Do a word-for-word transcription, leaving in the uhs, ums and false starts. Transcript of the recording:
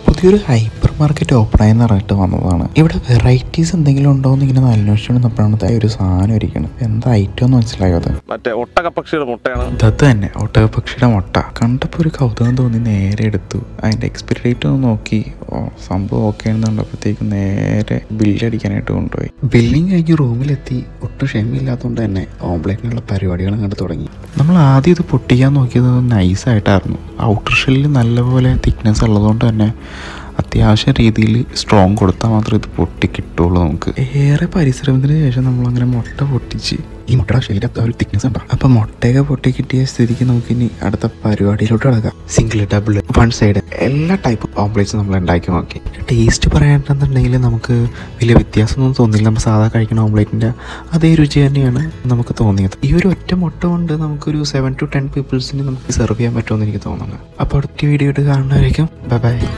പുതിയൊരു hyper market open ആയെന്ന് പറഞ്ഞിട്ട് വന്നതാണ്. ഇവിടെ വെറൈറ്റീസ് എന്തെങ്കിലും ഉണ്ടോ എന്ന് ഇങ്ങനെ അന്വേഷിച്ചുകൊണ്ടിരുന്നപ്പോഴാണ് ഒരു സാധനം ഇരിക്കണം. എന്താ ഐറ്റം എന്ന് മനസ്സിലായോ? അത് മറ്റേ ഒട്ടകപ്പക്ഷിയുടെ മുട്ടയാണ്. അത് തന്നെ, ഒട്ടകപ്പക്ഷിയുടെ മുട്ട. കണ്ടപ്പോൾ ഒരു കൗതുകം തോന്നി, നേരെ എടുത്തു. അതിൻ്റെ എക്സ്പയറി ഡേറ്റ് ഒന്ന് നോക്കി, ഓ സംഭവം ഓക്കെ ആണെന്ന് കണ്ടപ്പോഴത്തേക്കും നേരെ ബില്ലടിക്കാനായിട്ട് കൊണ്ടുപോയി. ബില്ലിങ് കഴിഞ്ഞ് റൂമിലെത്തി. ഒട്ടും ക്ഷമയില്ലാത്തതുകൊണ്ട് തന്നെ ഓംലെറ്റിനുള്ള പരിപാടികളും കണ്ടു തുടങ്ങി. നമ്മൾ ആദ്യം ഇത് പൊട്ടിക്കാൻ നോക്കിയത് നൈസായിട്ടായിരുന്നു. ഔട്ടർ ഷെല്ലിൽ നല്ലപോലെ തിക്നെസ് ഉള്ളതുകൊണ്ട് തന്നെ അത്യാവശ്യ രീതിയിൽ സ്ട്രോങ് കൊടുത്താൽ മാത്രമേ ഇത് പൊട്ടി കിട്ടുള്ളൂ നമുക്ക്. ഏറെ പരിശ്രമത്തിന് ശേഷം നമ്മളങ്ങനെ മുട്ട പൊട്ടിച്ച് ഈ മുട്ടയുടെ ഷെല്ലിൻ്റെ ഒരു തിക്നെസ് ഉണ്ടാകും. അപ്പം മുട്ടയൊക്കെ പൊട്ടി കിട്ടിയ സ്ഥിതിക്ക് നമുക്കിനി അടുത്ത പരിപാടിയിലോട്ട് കിടക്കാം. സിംഗിൾ, ഡബിൾ, വൺ സൈഡ് എല്ലാ ടൈപ്പ് ഓംപ്ലേറ്റ്സും നമ്മൾ ഉണ്ടാക്കി നോക്കി. ടേസ്റ്റ് പറയാണ്ടെന്നുണ്ടെങ്കിൽ നമുക്ക് വലിയ വ്യത്യാസമൊന്നും തോന്നില്ല. നമ്മൾ സാധാ കഴിക്കുന്ന ഓംപ്ലേറ്റിൻ്റെ അതേ രുചി തന്നെയാണ് നമുക്ക് തോന്നിയത്. ഈ ഒരു ഒറ്റ മുട്ട കൊണ്ട് നമുക്കൊരു സെവൻ ടു ടെൻ പീപ്പിൾസിന് നമുക്ക് സെർവ് ചെയ്യാൻ പറ്റുമെന്ന് എനിക്ക് തോന്നുന്നു. അപ്പോൾ അടുത്ത വീഡിയോ ആയിട്ട് കാണുന്നവരേക്കും ബൈ ബൈ.